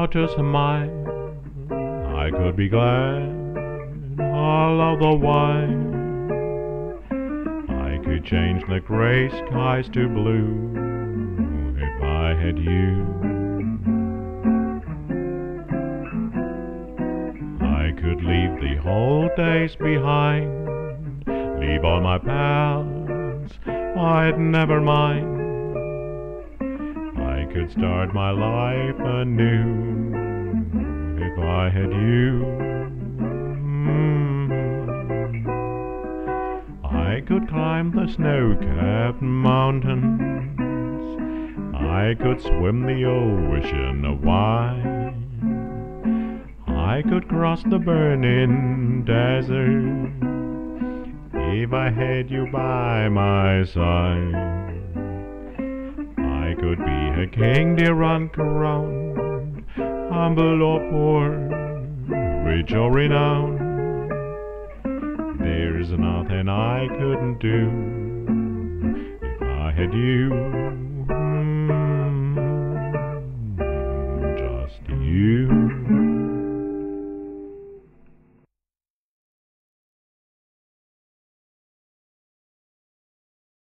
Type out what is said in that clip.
touch a smile, I could be glad all of the while. I could change the gray skies to blue if I had you. I could leave the old days behind, leave all my pals, I'd never mind. I could start my life anew if I had you. I could climb the snow-capped mountains, I could swim the ocean wide, I could cross the burning desert if I had you by my side. I could be a king, dear, uncrowned, humble or poor, rich or renowned. There's nothing I couldn't do if I had you.